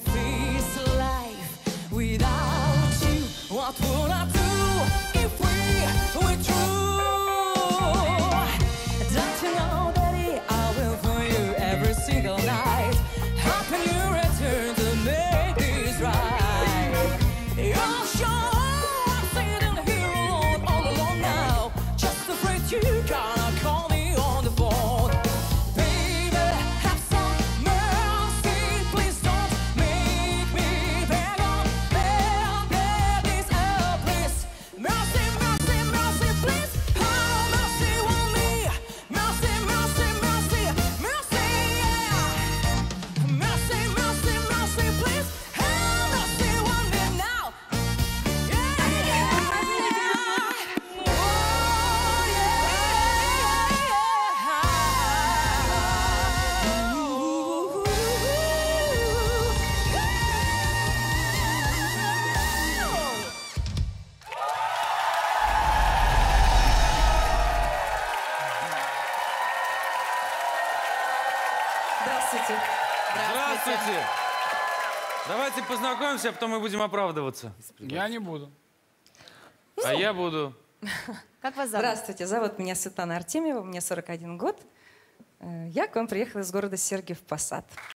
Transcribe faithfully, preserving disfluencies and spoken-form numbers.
face life without you. What would I do if we were true? Don't you know that I will for you every single night? How can you return to make this right? You're sure I'm sitting here alone, all alone now, just afraid you gonna call me on the phone. Baby, have some mercy, please don't make me beg on, beg, beg this out, please. Mercy, mercy, mercy, please. Have mercy on me. Mercy, mercy, mercy, mercy, yeah. Mercy, mercy, mercy, please. Have mercy on me now. Yeah, yeah. Oh, yeah. Здравствуйте. Здравствуйте! Давайте познакомимся, а потом мы будем оправдываться. Я не буду. А я буду. Как вас зовут? Здравствуйте, зовут меня Светлана Артемьева, мне сорок один год. Э, Я к вам приехала из города Сергиев Посад.